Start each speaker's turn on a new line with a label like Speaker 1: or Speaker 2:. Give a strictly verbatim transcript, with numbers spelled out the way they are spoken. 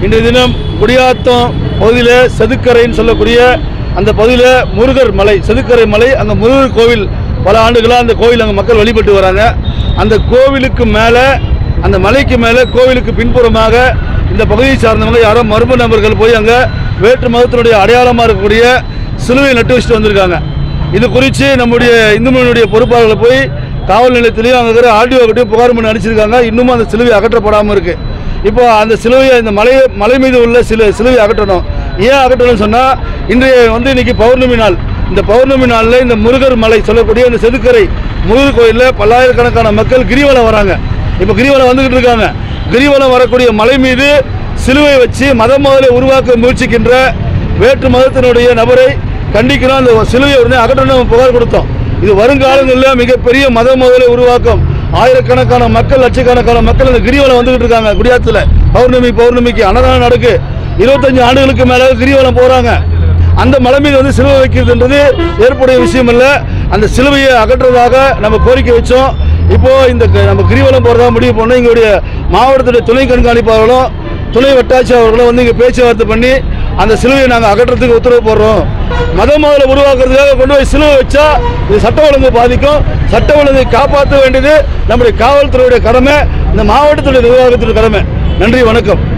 Speaker 1: இன்றைய தினம் குடியாத்தம் பகுதியில் செதுக்கரைன்னு சொல்லக்கூடிய அந்த பகுதியில் முருகர் மலை, செதுக்கரை மலை, அங்கே முருகர் கோவில் பல ஆண்டுகளாக அந்த கோவில் அங்கே மக்கள் வழிபட்டு வராங்க. அந்த கோவிலுக்கு மேலே, அந்த மலைக்கு மேலே கோவிலுக்கு பின்புறமாக இந்த பகுதியை சார்ந்தவங்க யாரோ மர்ம நபர்கள் போய் அங்கே வேற்று மதத்தினுடைய அடையாளமாக இருக்கக்கூடிய சிலுவையை நட்டு வச்சுட்டு வந்திருக்காங்க. இது குறித்து நம்முடைய இந்து மொழியினுடைய பொறுப்பாளர்களை போய் காவல் நிலையத்திலையும் அங்கே இருக்கிற ஆர்டிஓ கிட்டையும் புகார் பண்ணி அனுப்பிச்சிருக்காங்க. இன்னமும் அந்த சிலுவை அகற்றப்படாமல் இருக்குது. இப்போ அந்த சிலுவையை, இந்த மலை மலை மீது உள்ள சில சிலுவை அகற்றணும். ஏன் அகற்றணும்னு சொன்னால், இன்றைய வந்து இன்றைக்கி பௌர்ணமி நாள். இந்த பௌர்ணமி நாளில் இந்த முருகர் மலை சொல்லக்கூடிய இந்த செதுக்கரை முருகர் கோயிலில் பல்லாயிரக்கணக்கான மக்கள் கிரிவலம் வராங்க. இப்போ கிரிவலம் வந்துக்கிட்டு இருக்காங்க. கிரிவலம் வரக்கூடிய மலை மீது சிலுவை வச்சு மத மோதலை உருவாக்க முயற்சிக்கின்ற வேற்று மதத்தினுடைய நபரை கண்டிக்கிறோம். அந்த சிலுவையை உடனே அகற்றணும் புகார் கொடுத்தோம். இது வருங்காலங்களில் மிகப்பெரிய மத மோதலை உருவாக்கும். ஆயிரக்கணக்கான மக்கள், லட்சக்கணக்கான மக்கள் அந்த கிரிவலம் வந்துகிட்டு இருக்காங்க. குடியாத்தில் பௌர்ணமி பௌர்ணமிக்கு அன்னதானம் நடக்கு. இருபத்தஞ்சு ஆண்டுகளுக்கு மேலே கிரிவலம் போகிறாங்க. அந்த மலை மீது வந்து சிலுவை வைக்கிறதுன்றது ஏற்புடைய விஷயம் இல்லை. அந்த சிலுவையை அகற்றுவதாக நம்ம கோரிக்கை வச்சோம். இப்போது இந்த நம்ம கிரிவலம் போகிறதா முடிவு பண்ணோம். எங்களுடைய மாவட்டத்துடைய துணை கண்காணிப்பாளர்களும் துணை வட்டாட்சி அவர்களும் வந்து இங்கே பேச்சுவார்த்தை பண்ணி அந்த சிலுவையை நாங்கள் அகற்றத்துக்கு உத்தரவு போடுறோம். மத மோதலை உருவாக்குறதுக்காக கொண்டு போய் சிலுவை வச்சா இது சட்ட ஒழுங்கு பாதிக்கும். சட்ட ஒழுங்கை காப்பாற்ற வேண்டியது நம்முடைய காவல்துறையுடைய கடமை, இந்த மாவட்டத்துடைய நிர்வாகத்துடைய கடமை. நன்றி, வணக்கம்.